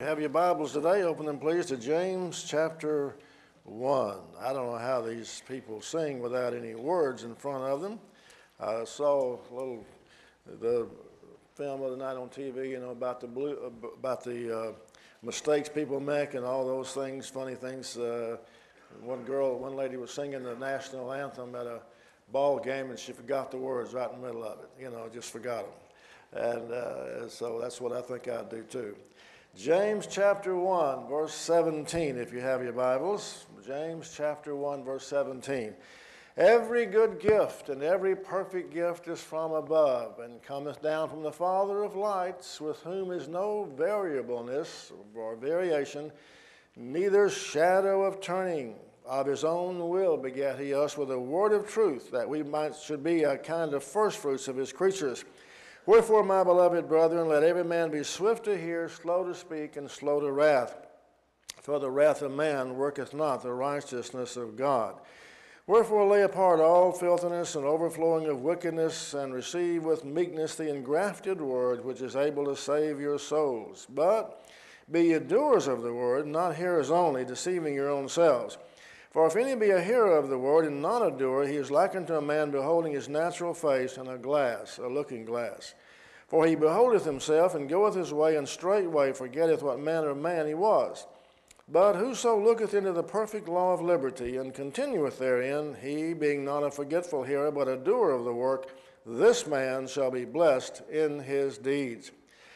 Have your Bibles today, open them please to James chapter 1. I don't know how these people sing without any words in front of them. I saw the film of the night on TV, about the mistakes people make and all those things, funny things. One lady was singing the national anthem at a ball game and she forgot the words right in the middle of it, just forgot them. And so that's what I think I'd do too. James chapter 1, verse 17, if you have your Bibles. James chapter 1, verse 17. Every good gift and every perfect gift is from above, and cometh down from the Father of lights, with whom is no variableness or variation, neither shadow of turning. Of his own will begat he us with a word of truth, that we should be a kind of firstfruits of his creatures. Wherefore, my beloved brethren, let every man be swift to hear, slow to speak, and slow to wrath. For the wrath of man worketh not the righteousness of God. Wherefore lay apart all filthiness and overflowing of wickedness, and receive with meekness the engrafted word, which is able to save your souls. But be ye doers of the word, not hearers only, deceiving your own selves. For if any be a hearer of the word and not a doer, he is likened to a man beholding his natural face in a glass, a looking glass. For he beholdeth himself, and goeth his way, and straightway forgetteth what manner of man he was. But whoso looketh into the perfect law of liberty, and continueth therein, he, being not a forgetful hearer, but a doer of the work, this man shall be blessed in his deeds.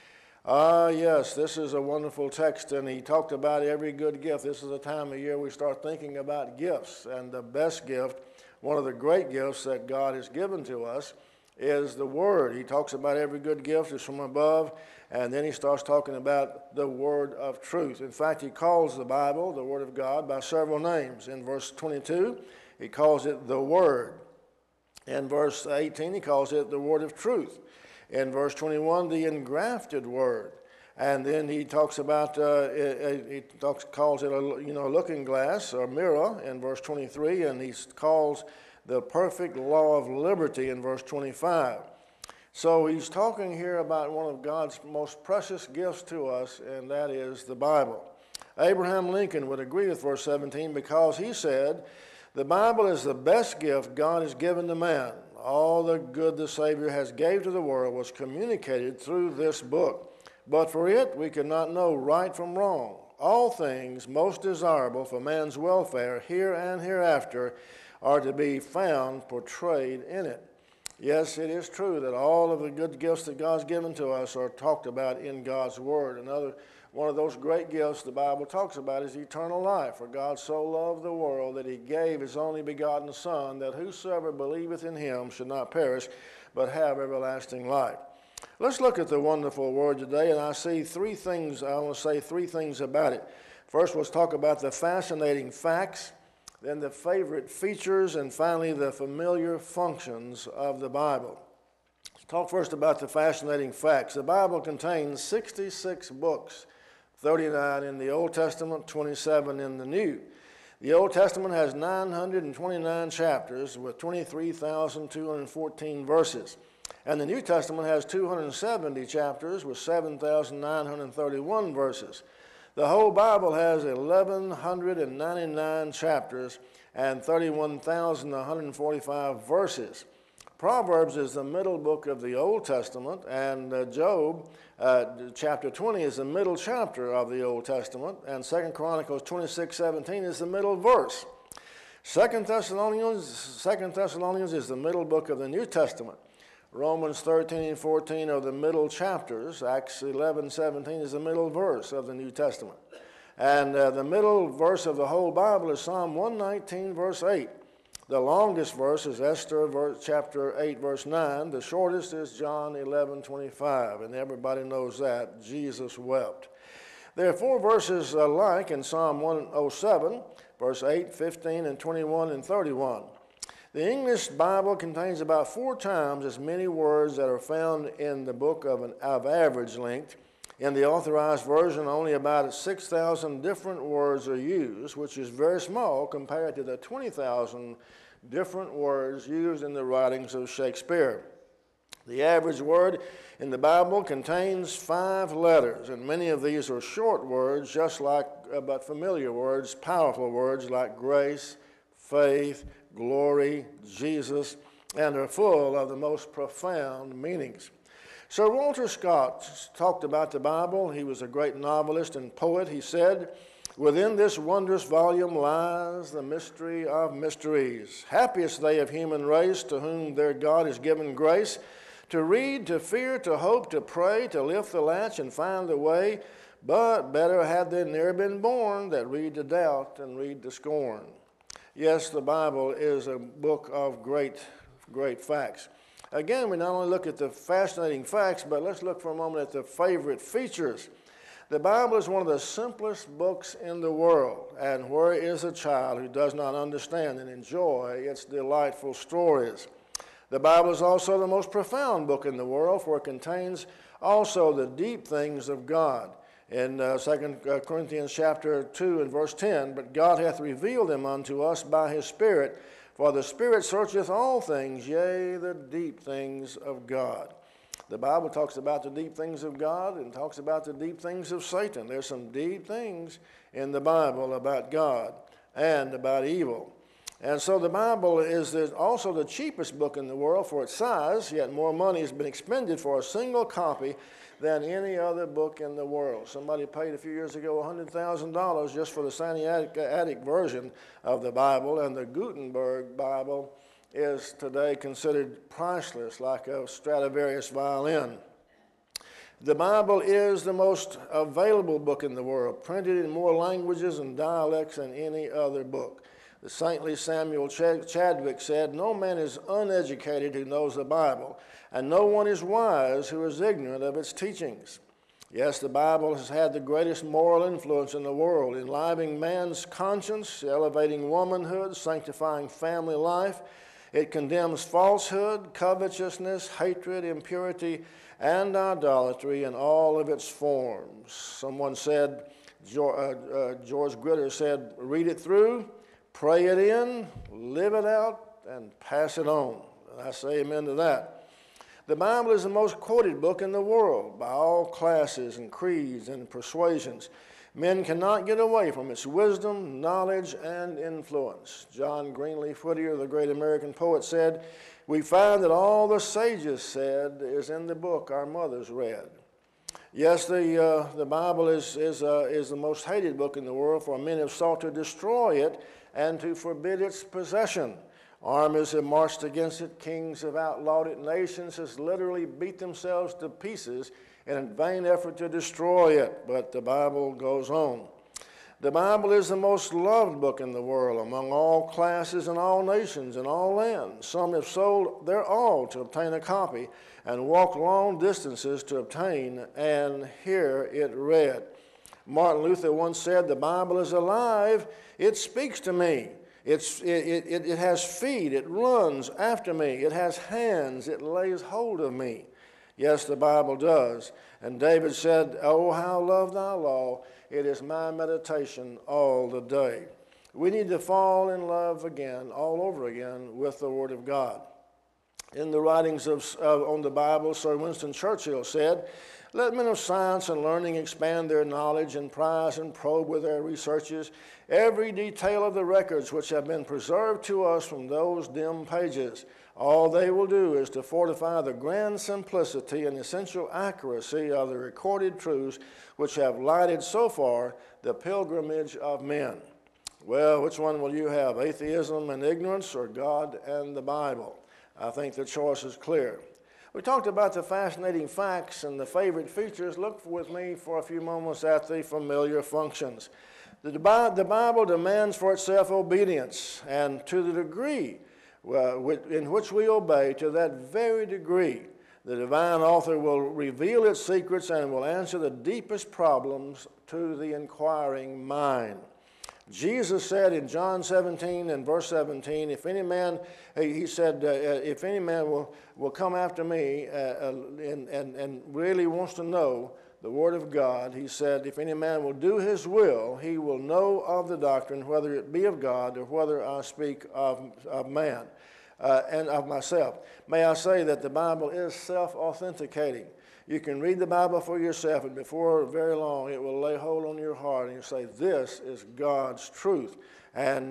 Yes, this is a wonderful text, and he talked about every good gift. This is a time of year we start thinking about gifts, and the best gift, one of the great gifts that God has given to us, is the Word. He talks about every good gift is from above, and then he starts talking about the Word of truth. In fact, he calls the Bible, the Word of God, by several names. In verse 22, he calls it the Word. In verse 18, he calls it the Word of truth. In verse 21, the engrafted word. And then he talks about, calls it a looking glass or mirror in verse 23, and he calls the perfect law of liberty in verse 25. So he's talking here about one of God's most precious gifts to us, and that is the Bible. Abraham Lincoln would agree with verse 17 because he said, the Bible is the best gift God has given to man. All the good the Savior has gave to the world was communicated through this book. But for it we could not know right from wrong. All things most desirable for man's welfare here and hereafter are to be found portrayed in it. Yes, it is true that all of the good gifts that God's given to us are talked about in God's Word. One of those great gifts the Bible talks about is eternal life. For God so loved the world that he gave his only begotten Son, that whosoever believeth in him should not perish, but have everlasting life. Let's look at the wonderful Word today, and I see three things. I want to say three things about it. First, let's talk about the fascinating facts, then the favorite features, and finally the familiar functions of the Bible. Let's talk first about the fascinating facts. The Bible contains 66 books. 39 in the Old Testament, 27 in the New. The Old Testament has 929 chapters with 23,214 verses. And the New Testament has 270 chapters with 7,931 verses. The whole Bible has 1,199 chapters and 31,145 verses. Proverbs is the middle book of the Old Testament, and Job chapter 20 is the middle chapter of the Old Testament, and 2 Chronicles 26:17 is the middle verse. 2 Thessalonians is the middle book of the New Testament. Romans 13 and 14 are the middle chapters. Acts 11:17 is the middle verse of the New Testament. And the middle verse of the whole Bible is Psalm 119, verse 8. The longest verse is Esther chapter 8, verse 9. The shortest is John 11:25, and everybody knows that. Jesus wept. There are four verses alike in Psalm 107, verse 8, 15, and 21, and 31. The English Bible contains about 4 times as many words that are found in the book of average length. In the Authorized Version, only about 6,000 different words are used, which is very small compared to the 20,000 different words used in the writings of Shakespeare. The average word in the Bible contains 5 letters, and many of these are short words, just like, but familiar words, powerful words like grace, faith, glory, Jesus, and are full of the most profound meanings. Sir Walter Scott talked about the Bible. He was a great novelist and poet. He said, "Within this wondrous volume lies the mystery of mysteries. Happiest they of human race to whom their God has given grace, to read, to fear, to hope, to pray, to lift the latch and find the way. But better had they ne'er been born that read to doubt and read to scorn." Yes, the Bible is a book of great facts. Again, we not only look at the fascinating facts, but let's look for a moment at the favorite features. The Bible is one of the simplest books in the world, and where is a child who does not understand and enjoy its delightful stories? The Bible is also the most profound book in the world, for it contains also the deep things of God. In 2 Corinthians chapter 2 and verse 10, "But God hath revealed them unto us by his Spirit, for the Spirit searcheth all things, yea, the deep things of God." The Bible talks about the deep things of God and talks about the deep things of Satan. There's some deep things in the Bible about God and about evil. And so the Bible is also the cheapest book in the world for its size, yet more money has been expended for a single copy than any other book in the world. Somebody paid a few years ago $100,000 just for the Sinaitic version of the Bible, and the Gutenberg Bible is today considered priceless, like a Stradivarius violin. The Bible is the most available book in the world, printed in more languages and dialects than any other book. The saintly Samuel Chadwick said, "No man is uneducated who knows the Bible, and no one is wise who is ignorant of its teachings." Yes, the Bible has had the greatest moral influence in the world, enlivening man's conscience, elevating womanhood, sanctifying family life. It condemns falsehood, covetousness, hatred, impurity, and idolatry in all of its forms. Someone said, George Gritter said, "Read it through, pray it in, live it out, and pass it on." And I say amen to that. The Bible is the most quoted book in the world by all classes and creeds and persuasions. Men cannot get away from its wisdom, knowledge, and influence. John Greenleaf Whittier, the great American poet, said, "We find that all the sages said is in the book our mothers read." Yes, the Bible is the most hated book in the world, for men have sought to destroy it and to forbid its possession. Armies have marched against it, kings have outlawed it, nations have literally beat themselves to pieces in a vain effort to destroy it, but the Bible goes on. The Bible is the most loved book in the world among all classes and all nations and all lands. Some have sold their all to obtain a copy and walked long distances to obtain and hear it read. Martin Luther once said, "The Bible is alive, it speaks to me. It has feet, it runs after me. It has hands, it lays hold of me." Yes, the Bible does. And David said, "Oh, how love thy law, it is my meditation all the day." We need to fall in love again, all over again, with the Word of God. In the writings on the Bible, Sir Winston Churchill said, "Let men of science and learning expand their knowledge and prize and probe with their researches every detail of the records which have been preserved to us from those dim pages. All they will do is to fortify the grand simplicity and essential accuracy of the recorded truths which have lighted so far the pilgrimage of men." Well, which one will you have, atheism and ignorance or God and the Bible? I think the choice is clear. We talked about the fascinating facts and the favorite features. Look with me for a few moments at the familiar functions. The Bible demands for itself obedience, and to the degree in which we obey, to that very degree, the divine author will reveal its secrets and will answer the deepest problems to the inquiring mind. Jesus said in John 17 and verse 17, if any man will come after me and really wants to know the Word of God, he said, if any man will do his will, he will know of the doctrine, whether it be of God or whether I speak of man. and of myself. May I say that the Bible is self-authenticating. You can read the Bible for yourself, and before very long, it will lay hold on your heart, and you say, "This is God's truth." And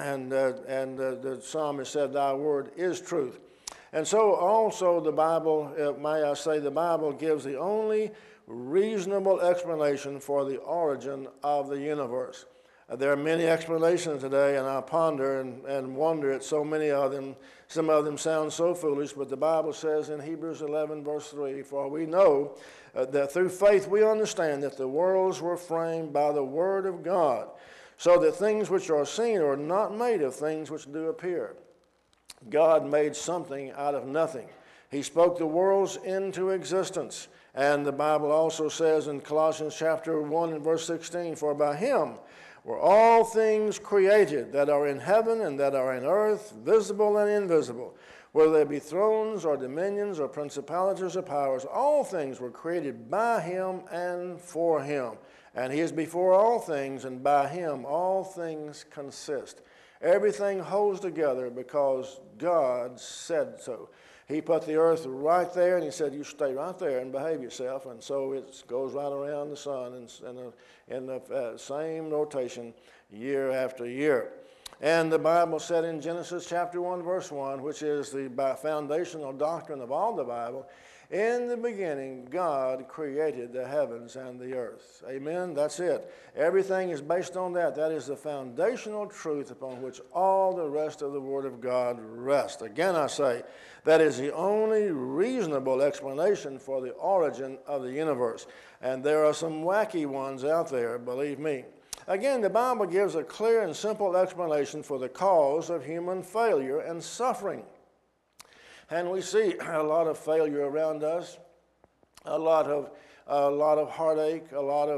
the psalmist said, "Thy word is truth." And so, also, the Bible, may I say, the Bible gives the only reasonable explanation for the origin of the universe. There are many explanations today, and I ponder and wonder at so many of them. Some of them sound so foolish, but the Bible says in Hebrews 11, verse 3, "For we know that through faith we understand that the worlds were framed by the word of God, so that things which are seen are not made of things which do appear. God made something out of nothing. He spoke the worlds into existence." And the Bible also says in Colossians chapter 1 and verse 16, "For by him were all things created that are in heaven and that are in earth, visible and invisible, whether they be thrones or dominions or principalities or powers. All things were created by him and for him. And he is before all things, and by him all things consist." Everything holds together because God said so. He put the earth right there, and he said, "You stay right there and behave yourself." And so it goes right around the sun in the same rotation year after year. And the Bible said in Genesis chapter 1, verse 1, which is the foundational doctrine of all the Bible, "In the beginning, God created the heavens and the earth." Amen? That's it. Everything is based on that. That is the foundational truth upon which all the rest of the Word of God rests. Again, I say, that is the only reasonable explanation for the origin of the universe. And there are some wacky ones out there, believe me. Again, the Bible gives a clear and simple explanation for the cause of human failure and suffering. And we see a lot of failure around us, a lot of heartache, a lot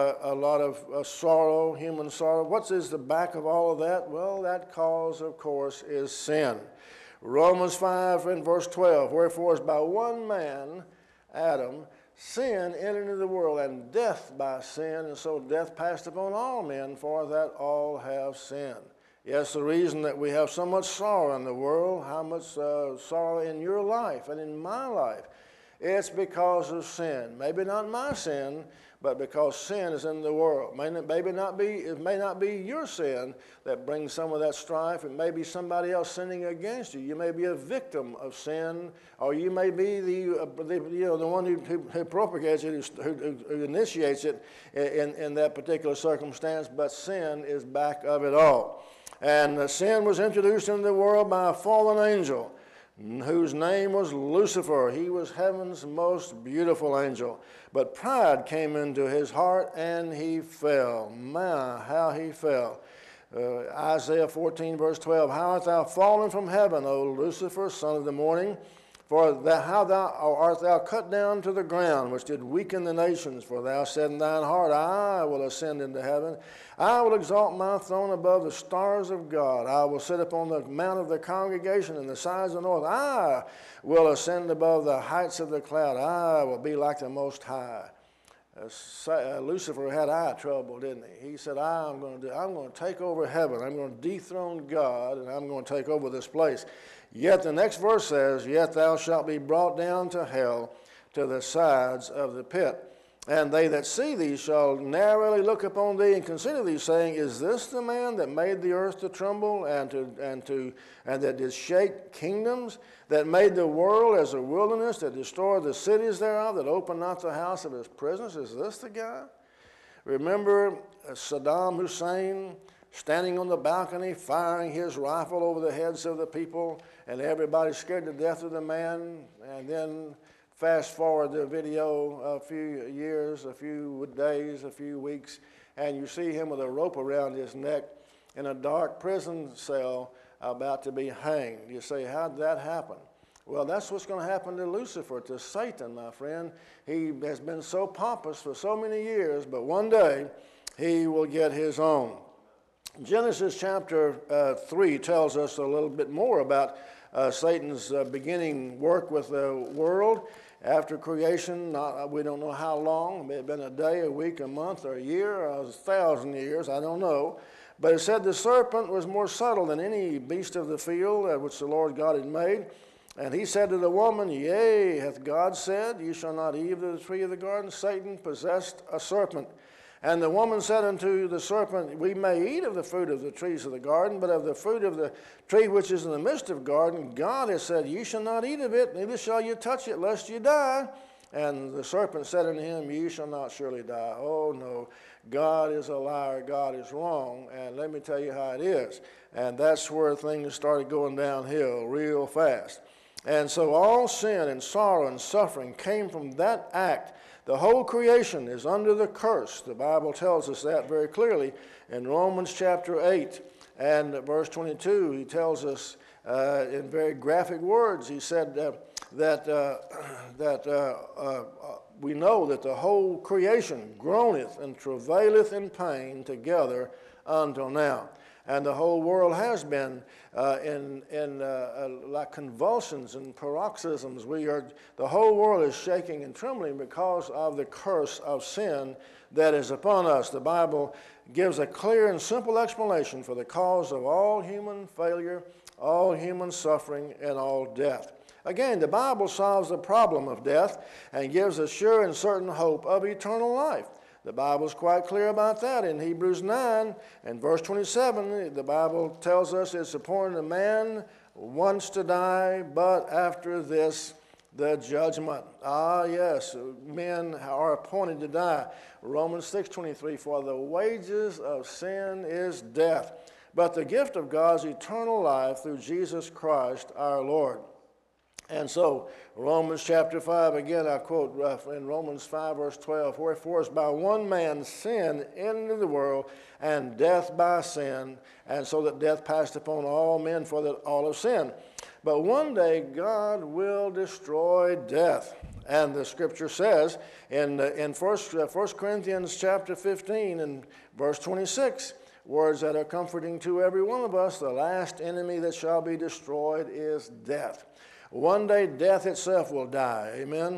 of sorrow, human sorrow. What is the back of all of that? Well, that cause, of course, is sin. Romans 5 and verse 12, "Wherefore as by one man, Adam, sin entered into the world, and death by sin, and so death passed upon all men, for that all have sinned." Yes, the reason that we have so much sorrow in the world, how much sorrow in your life and in my life, it's because of sin. Maybe not my sin, but because sin is in the world. It may not be your sin that brings some of that strife. It may be somebody else sinning against you. You may be a victim of sin, or you may be the one who propagates it, who initiates it in that particular circumstance. But sin is back of it all. And sin was introduced into the world by a fallen angel whose name was Lucifer. He was heaven's most beautiful angel. But pride came into his heart and he fell. My, how he fell. Isaiah 14 verse 12, "How art thou fallen from heaven, O Lucifer, son of the morning? For how art thou cut down to the ground, which did weaken the nations? For thou said in thine heart, I will ascend into heaven. I will exalt my throne above the stars of God. I will sit upon the mount of the congregation in the sides of the north. I will ascend above the heights of the cloud. I will be like the Most High." Lucifer had eye trouble, didn't he? He said, I'm going to take over heaven. I'm going to dethrone God, and I'm going to take over this place. Yet the next verse says, "Yet thou shalt be brought down to hell, to the sides of the pit. And they that see thee shall narrowly look upon thee and consider thee, saying, Is this the man that made the earth to tremble and that did shake kingdoms, that made the world as a wilderness, that destroyed the cities thereof, that opened not the house of his prisoners? Is this the guy?" Remember Saddam Hussein standing on the balcony, firing his rifle over the heads of the people, and everybody scared to death of the man. And then fast forward the video a few years, a few days, a few weeks, and you see him with a rope around his neck in a dark prison cell about to be hanged. You say, how did that happen? Well, that's what's going to happen to Lucifer, to Satan, my friend. He has been so pompous for so many years, but one day he will get his own. Genesis chapter 3 tells us a little bit more about Satan's beginning work with the world. After creation, we don't know how long. It may have been a day, a week, a month, or a year, or 1,000 years, I don't know. But it said the serpent was more subtle than any beast of the field which the Lord God had made. And he said to the woman, Yea, hath God said, Ye shall not eat of the tree of the garden? Satan possessed a serpent. And the woman said unto the serpent, We may eat of the fruit of the trees of the garden, but of the fruit of the tree which is in the midst of the garden, God has said, Ye shall not eat of it, neither shall ye touch it, lest ye die. And the serpent said unto him, Ye shall not surely die. Oh, no, God is a liar, God is wrong, and let me tell you how it is. And that's where things started going downhill real fast. And so all sin and sorrow and suffering came from that act. The whole creation is under the curse. The Bible tells us that very clearly in Romans chapter 8 and verse 22. He tells us in very graphic words, he said we know that the whole creation groaneth and travaileth in pain together until now. And the whole world has been in like convulsions and paroxysms. The whole world is shaking and trembling because of the curse of sin that is upon us. The Bible gives a clear and simple explanation for the cause of all human failure, all human suffering, and all death. Again, the Bible solves the problem of death and gives a sure and certain hope of eternal life. The Bible is quite clear about that. In Hebrews 9 and verse 27, the Bible tells us it's appointed a man once to die, but after this, the judgment. Ah, yes, men are appointed to die. Romans 6:23, for the wages of sin is death, but the gift of God is eternal life through Jesus Christ our Lord. And so, Romans chapter 5, again I quote in Romans 5 verse 12, Wherefore is by one man sin into the world, and death by sin, and so that death passed upon all men, for that all have sinned. But one day God will destroy death. And the scripture says in 1 Corinthians chapter 15 and verse 26, words that are comforting to every one of us, the last enemy that shall be destroyed is death. One day death itself will die, amen,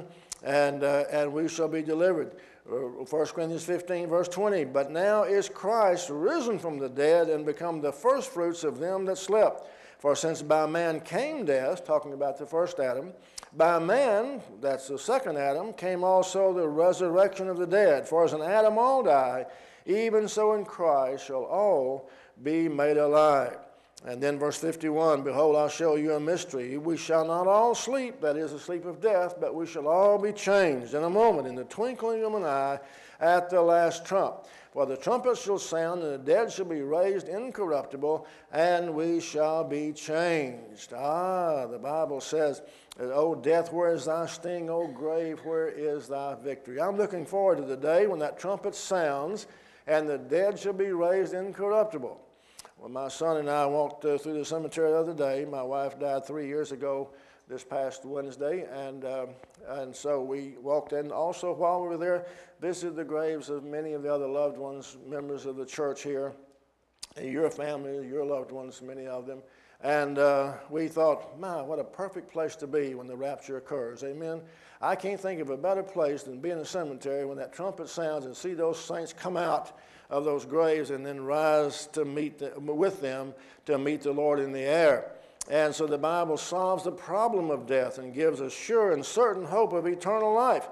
and we shall be delivered. 1 Corinthians 15, verse 20, But now is Christ risen from the dead and become the firstfruits of them that slept. For since by man came death, talking about the first Adam, by man, that's the second Adam, came also the resurrection of the dead. For as in Adam all die, even so in Christ shall all be made alive. And then verse 51, Behold, I'll show you a mystery. We shall not all sleep, that is, the sleep of death, but we shall all be changed in a moment, in the twinkling of an eye, at the last trump. For the trumpet shall sound, and the dead shall be raised incorruptible, and we shall be changed. Ah, the Bible says, O death, where is thy sting? O grave, where is thy victory? I'm looking forward to the day when that trumpet sounds, and the dead shall be raised incorruptible. Well, my son and I walked through the cemetery the other day. My wife died 3 years ago this past Wednesday, and so we walked in. Also, while we were there, visited the graves of many of the other loved ones, members of the church here, and your family, your loved ones, many of them. And we thought, my, what a perfect place to be when the rapture occurs. Amen. I can't think of a better place than being in a cemetery when that trumpet sounds and see those saints come out of those graves and then rise to meet with them to meet the Lord in the air. And so the Bible solves the problem of death and gives us sure and certain hope of eternal life.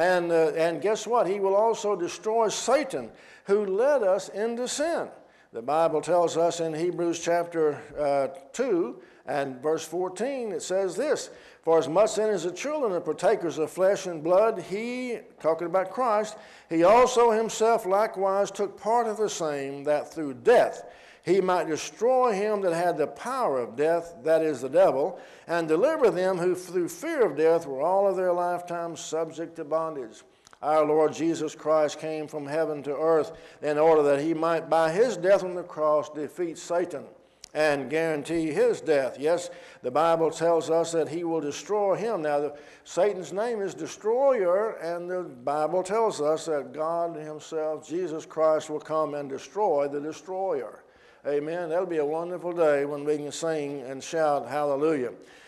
And guess what? He will also destroy Satan, who led us into sin. The Bible tells us in Hebrews chapter 2 and verse 14, it says this, For as much then as the children are partakers of flesh and blood, he, talking about Christ, he also himself likewise took part of the same, that through death he might destroy him that had the power of death, that is the devil, and deliver them who through fear of death were all of their lifetime subject to bondage. Our Lord Jesus Christ came from heaven to earth in order that he might, by his death on the cross, defeat Satan and guarantee his death. Yes, the Bible tells us that he will destroy him. Now, Satan's name is Destroyer, and the Bible tells us that God himself, Jesus Christ, will come and destroy the destroyer. Amen. That'll be a wonderful day when we can sing and shout hallelujah.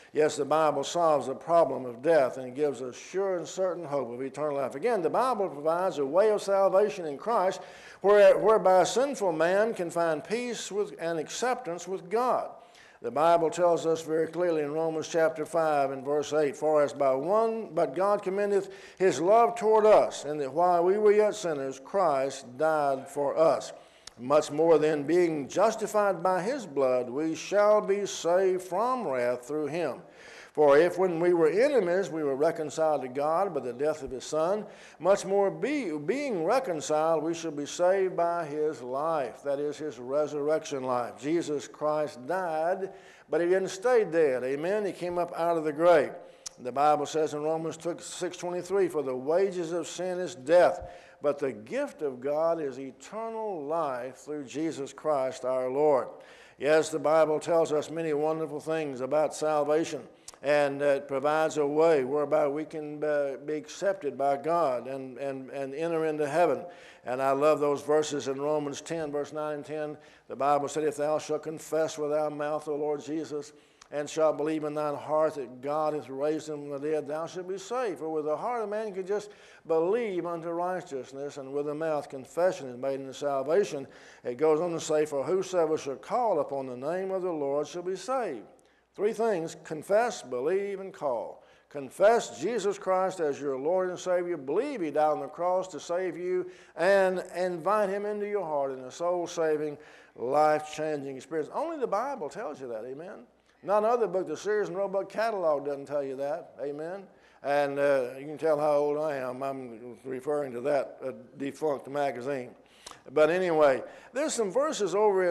Yes, the Bible solves the problem of death and gives us sure and certain hope of eternal life. Again, the Bible provides a way of salvation in Christ whereby a sinful man can find peace and acceptance with God. The Bible tells us very clearly in Romans chapter 5 and verse 8, "For as by one, but God commendeth his love toward us, and that while we were yet sinners, Christ died for us. Much more then, being justified by his blood, we shall be saved from wrath through him. For if when we were enemies, we were reconciled to God by the death of his Son, much more being reconciled, we shall be saved by his life," that is, his resurrection life. Jesus Christ died, but he didn't stay dead. Amen? He came up out of the grave. The Bible says in Romans 6:23, "For the wages of sin is death, but the gift of God is eternal life through Jesus Christ our Lord." Yes, the Bible tells us many wonderful things about salvation, and it provides a way whereby we can be accepted by God and enter into heaven. And I love those verses in Romans 10, verse 9 and 10. The Bible said, "If thou shalt confess with thy mouth the Lord Jesus, and shalt believe in thine heart that God hath raised him from the dead, thou shalt be saved. For with the heart a man can just believe unto righteousness, and with the mouth confession is made unto salvation." It goes on to say, "For whosoever shall call upon the name of the Lord shall be saved." Three things: confess, believe, and call. Confess Jesus Christ as your Lord and Savior. Believe he died on the cross to save you, and invite him into your heart in a soul-saving, life-changing experience. Only the Bible tells you that, amen? Not another book. The Sears and Roebuck catalog doesn't tell you that. Amen. And you can tell how old I am. I'm referring to that defunct magazine. But anyway, there's some verses over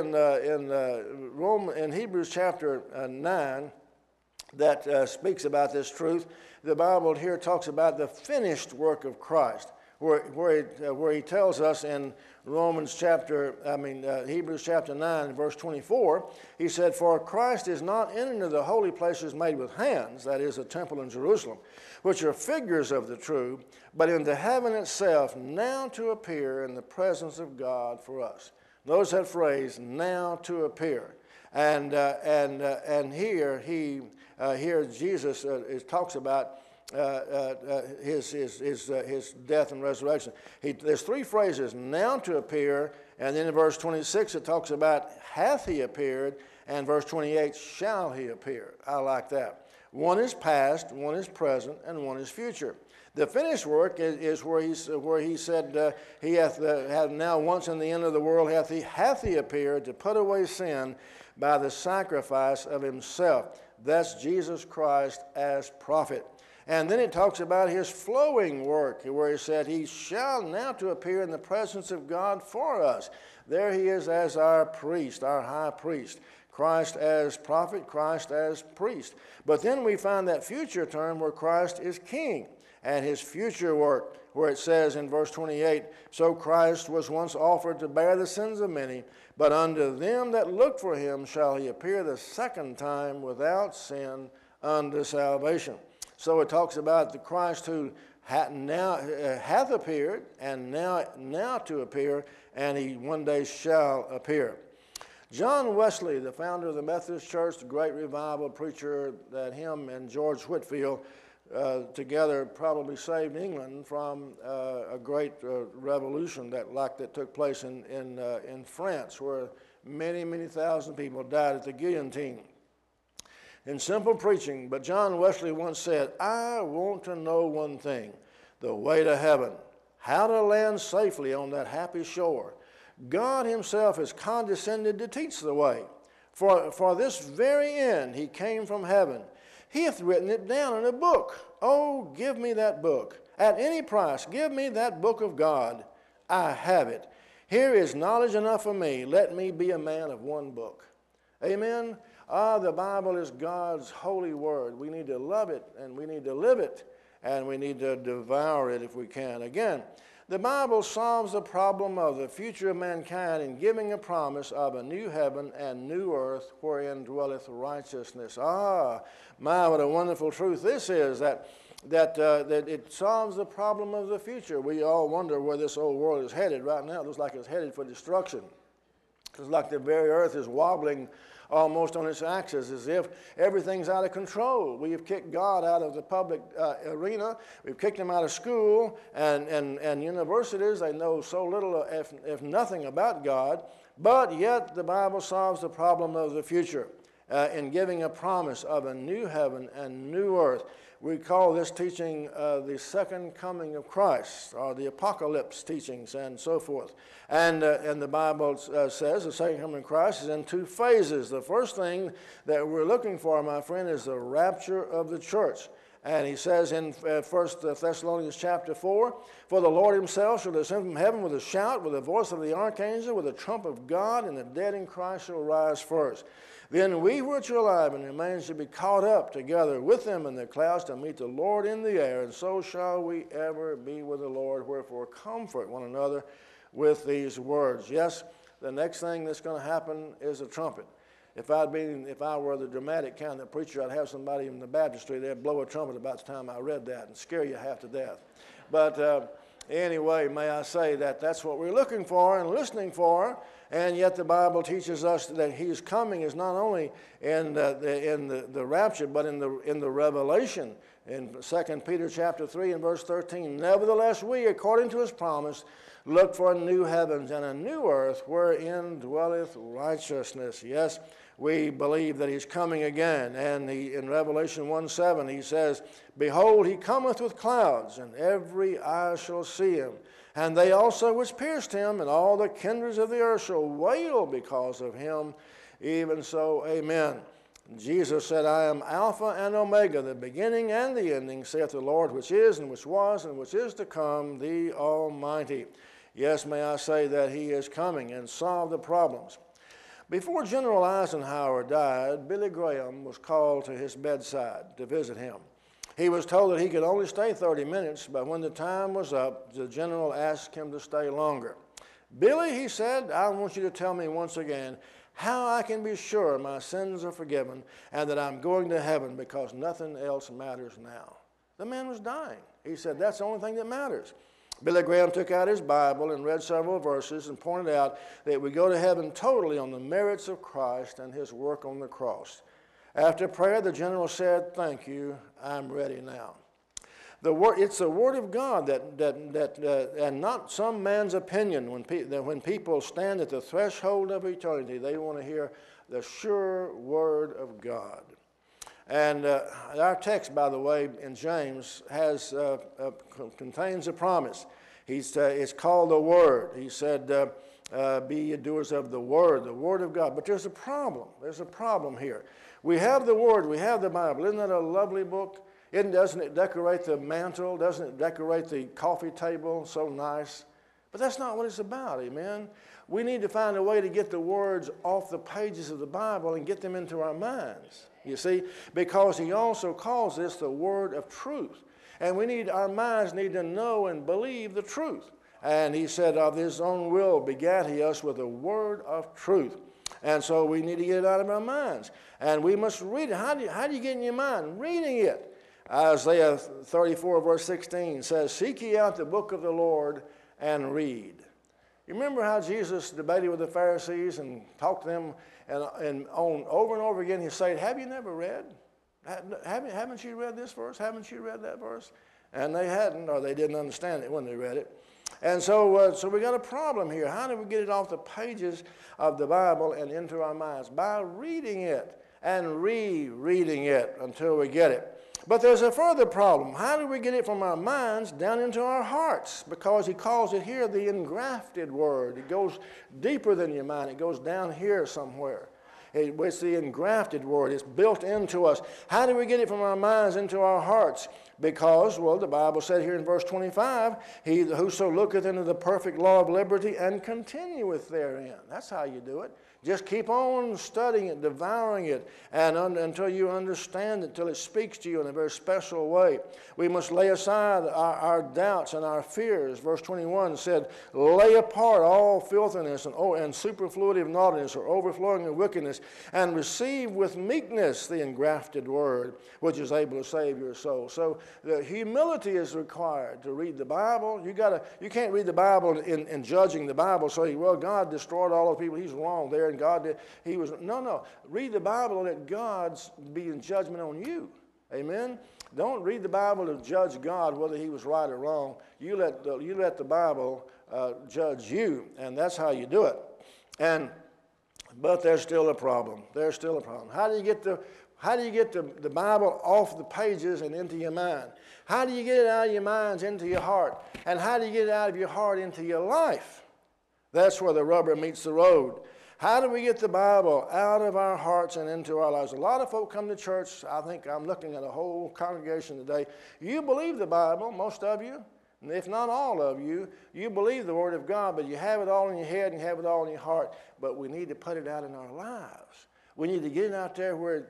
in Hebrews chapter 9 that speaks about this truth. The Bible here talks about the finished work of Christ, where he tells us in Hebrews chapter 9, verse 24, he said, "For Christ is not entered into the holy places made with hands," that is, the temple in Jerusalem, "which are figures of the true, but into heaven itself, now to appear in the presence of God for us." Notice that phrase, "now to appear." And here Jesus talks about his death and resurrection. There's three phrases: "now to appear," and then in verse 26 it talks about "hath he appeared," and verse 28, "shall he appear." I like that. One is past, one is present, and one is future. The finished work is where he said, "He hath now once in the end of the world hath he appeared to put away sin by the sacrifice of himself." That's Jesus Christ as prophet. And then it talks about his flowing work, where he said, "He shall now to appear in the presence of God for us." There he is as our priest, our high priest. Christ as prophet, Christ as priest. But then we find that future term where Christ is king, and his future work, where it says in verse 28, "So Christ was once offered to bear the sins of many, but unto them that look for him shall he appear the second time without sin unto salvation." So it talks about the Christ who hath appeared, and now to appear, and he one day shall appear. John Wesley, the founder of the Methodist Church, the great revival preacher that him and George Whitefield together probably saved England from a great revolution that took place in France, where many thousand people died at the guillotine. In simple preaching, but John Wesley once said, "I want to know one thing, the way to heaven, how to land safely on that happy shore. God himself has condescended to teach the way. For this very end he came from heaven. He hath written it down in a book. Oh, give me that book. At any price, give me that book of God. I have it. Here is knowledge enough for me. Let me be a man of one book." Amen? The Bible is God's holy word. We need to love it, and we need to live it, and we need to devour it if we can. Again, the Bible solves the problem of the future of mankind in giving a promise of a new heaven and new earth wherein dwelleth righteousness. My, what a wonderful truth this is, that it solves the problem of the future. We all wonder where this old world is headed. Right now it looks like it's headed for destruction. It's like the very earth is wobbling almost on its axis, as if everything's out of control. We have kicked God out of the public arena. We've kicked him out of school and universities. They know so little, if nothing, about God. But yet the Bible solves the problem of the future in giving a promise of a new heaven and new earth. We call this teaching the second coming of Christ, or the apocalypse teachings and so forth. And the Bible says the second coming of Christ is in two phases. The first thing that we're looking for, my friend, is the rapture of the church. And he says in 1 Thessalonians chapter 4, "For the Lord himself shall descend from heaven with a shout, with the voice of the archangel, with the trump of God, and the dead in Christ shall rise first. Then we which are alive and remain shall be caught up together with them in the clouds to meet the Lord in the air, and so shall we ever be with the Lord. Wherefore comfort one another with these words." Yes, the next thing that's going to happen is a trumpet. If I were the dramatic kind of preacher, I'd have somebody in the baptistry, they'd blow a trumpet about the time I read that and scare you half to death. But anyway, may I say that that's what we're looking for and listening for. And yet the Bible teaches us that He's coming is not only in the rapture, but in the revelation. In 2 Peter chapter 3 and verse 13, "Nevertheless we, according to His promise, look for new heavens and a new earth wherein dwelleth righteousness." Yes, we believe that He's coming again. And in Revelation 1:7 He says, "Behold, He cometh with clouds, and every eye shall see Him. And they also which pierced him, and all the kindreds of the earth shall wail because of him. Even so, amen." Jesus said, "I am Alpha and Omega, the beginning and the ending, saith the Lord, which is, and which was, and which is to come, the Almighty." Yes, may I say that He is coming and solve the problems. Before General Eisenhower died, Billy Graham was called to his bedside to visit him. He was told that he could only stay 30 minutes, but when the time was up, the general asked him to stay longer. "Billy," he said, "I want you to tell me once again how I can be sure my sins are forgiven and that I'm going to heaven, because nothing else matters now." The man was dying. He said, "That's the only thing that matters." Billy Graham took out his Bible and read several verses and pointed out that we go to heaven totally on the merits of Christ and His work on the cross. After prayer, the general said, "Thank you, I'm ready now." It's the Word of God and not some man's opinion. When people stand at the threshold of eternity, they want to hear the sure Word of God. And our text, by the way, in James contains a promise. It's called the Word. He said, "Be ye doers of the Word of God." But there's a problem. There's a problem here. We have the Word, we have the Bible. Isn't that a lovely book? Doesn't it decorate the mantle? Doesn't it decorate the coffee table? So nice. But that's not what it's about, amen? We need to find a way to get the words off the pages of the Bible and get them into our minds, you see, because He also calls this the Word of truth. And our minds need to know and believe the truth. And He said, "Of His own will begat He us with a word of truth." And so we need to get it out of our minds. And we must read it. How do you get in your mind? Reading it. Isaiah 34 verse 16 says, "Seek ye out the book of the Lord and read." You remember how Jesus debated with the Pharisees and talked to them, and over and over again He said, "Have you never read? Haven't you read this verse? Haven't you read that verse?" And they hadn't, or they didn't understand it when they read it. And so we got a problem here. How do we get it off the pages of the Bible and into our minds? By reading it and rereading it until we get it. But there's a further problem. How do we get it from our minds down into our hearts? Because He calls it here the engrafted Word. It goes deeper than your mind. It goes down here somewhere. It's the engrafted Word. It's built into us. How do we get it from our minds into our hearts? Because, well, the Bible said here in verse 25, "He whoso looketh into the perfect law of liberty and continueth therein." That's how you do it. Just keep on studying it, devouring it, and until you understand it, until it speaks to you in a very special way. We must lay aside our doubts and our fears. Verse 21 said, "Lay apart all filthiness and superfluity of naughtiness, or overflowing of wickedness, and receive with meekness the engrafted Word, which is able to save your soul." So the humility is required to read the Bible. You can't read the Bible in judging the Bible, say, well, God destroyed all those people. He's wrong there, and God did. No. Read the Bible and let God be in judgment on you. Amen? Don't read the Bible to judge God whether he was right or wrong. You let the Bible judge you, and that's how you do it. But there's still a problem. There's still a problem. How do you get the Bible off the pages and into your mind? How do you get it out of your minds into your heart? And how do you get it out of your heart into your life? That's where the rubber meets the road. How do we get the Bible out of our hearts and into our lives? A lot of folk come to church. I think I'm looking at a whole congregation today. You believe the Bible, most of you, and if not all of you, you believe the Word of God, but you have it all in your head and you have it all in your heart. But we need to put it out in our lives. We need to get it out there where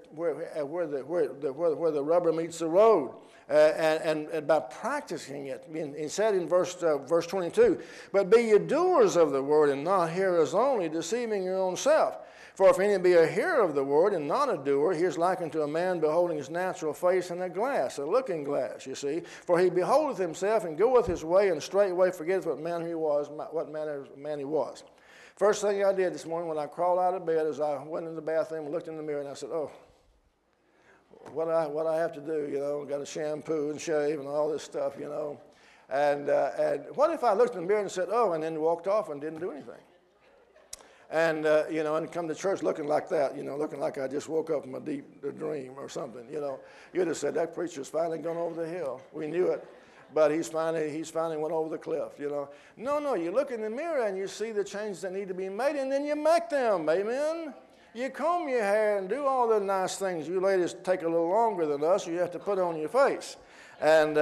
the rubber meets the road, and by practicing it. He said in verse 22, "But be ye doers of the word, and not hearers only, deceiving your own self. For if any be a hearer of the word, and not a doer, he is likened to a man beholding his natural face in a glass, a looking glass, you see. For he beholdeth himself, and goeth his way, and straightway forgetteth what manner of man he was." First thing I did this morning when I crawled out of bed is I went in the bathroom and looked in the mirror, and I said, oh, what I have to do, got to shampoo and shave and all this stuff, And what if I looked in the mirror and said, oh, and then walked off and didn't do anything? And, and come to church looking like that, looking like I just woke up from a deep dream or something, You'd have said, that preacher's finally gone over the hill. We knew it. But he's finally went over the cliff, No, you look in the mirror and you see the changes that need to be made, and then you make them, amen? You comb your hair and do all the nice things. You ladies take a little longer than us. You have to put on your face. And,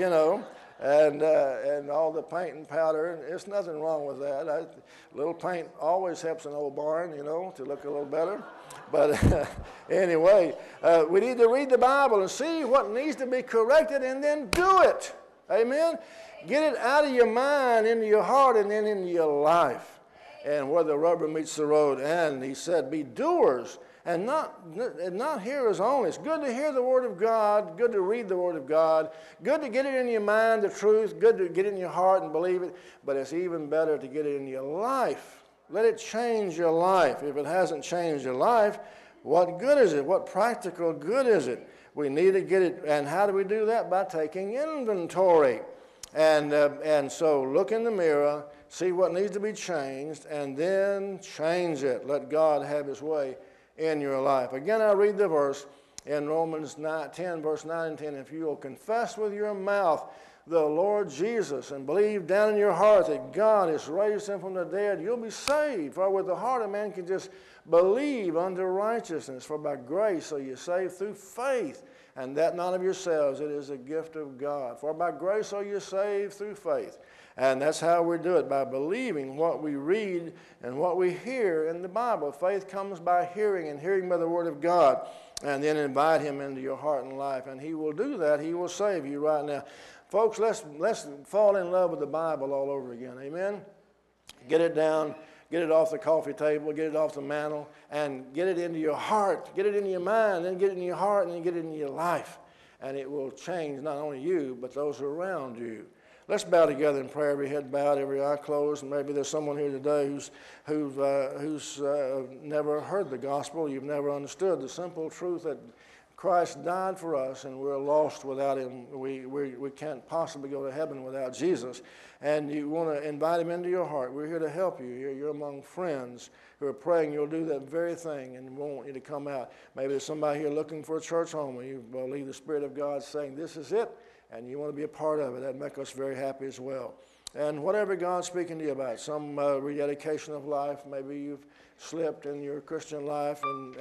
and all the paint and powder. There's nothing wrong with that. A little paint always helps an old barn, to look a little better. But anyway, we need to read the Bible and see what needs to be corrected and then do it. Amen? Get it out of your mind, into your heart, and then into your life. And where the rubber meets the road. And he said, be doers and not hearers only. It's good to hear the Word of God, good to read the Word of God, good to get it in your mind, the truth, good to get it in your heart and believe it, but it's even better to get it in your life. Let it change your life. If it hasn't changed your life, what good is it? What practical good is it? We need to get it, and how do we do that? By taking inventory. And so look in the mirror, see what needs to be changed, and then change it. Let God have his way in your life. Again, I read the verse in Romans 10, verse 9 and 10. If you will confess with your mouth the Lord Jesus and believe down in your heart that God has raised him from the dead, you'll be saved. For with the heart a man can just believe unto righteousness. For by grace are you saved through faith, and that not of yourselves, it is a gift of God. For by grace are you saved through faith. And that's how we do it, by believing what we read and what we hear in the Bible. Faith comes by hearing, and hearing by the Word of God. And then invite him into your heart and life. And he will do that. He will save you right now. Folks, let's fall in love with the Bible all over again. Amen? Get it down. Get it off the coffee table. Get it off the mantle. And get it into your heart. Get it into your mind. Then get it in your heart. And then get it into your life. And it will change not only you, but those around you. Let's bow together in prayer, every head bowed, every eye closed. And maybe there's someone here today who's never heard the gospel. You've never understood the simple truth that Christ died for us, and we're lost without him. We can't possibly go to heaven without Jesus. And you want to invite him into your heart. We're here to help you. You're among friends who are praying you'll do that very thing, and we want you to come out. Maybe there's somebody here looking for a church home, and you believe the Spirit of God saying, this is it. And you want to be a part of it. That'd make us very happy as well. And whatever God's speaking to you about, some rededication of life, maybe you've slipped in your Christian life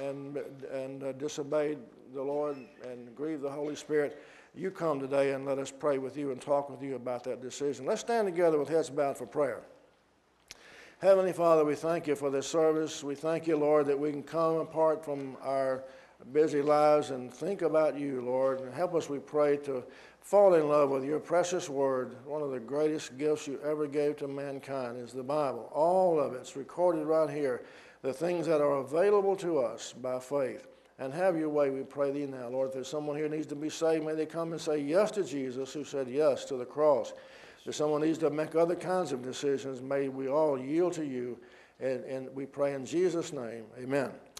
and disobeyed the Lord and grieved the Holy Spirit, you come today and let us pray with you and talk with you about that decision. Let's stand together with heads bowed for prayer. Heavenly Father, we thank you for this service. We thank you, Lord, that we can come apart from our busy lives and think about you, Lord. And help us, we pray, to fall in love with your precious word. One of the greatest gifts you ever gave to mankind is the Bible. All of it's recorded right here, the things that are available to us by faith. and have your way, we pray thee now. Lord, if there's someone here who needs to be saved, may they come and say yes to Jesus, who said yes to the cross. If someone needs to make other kinds of decisions, may we all yield to you. And we pray in Jesus' name, amen.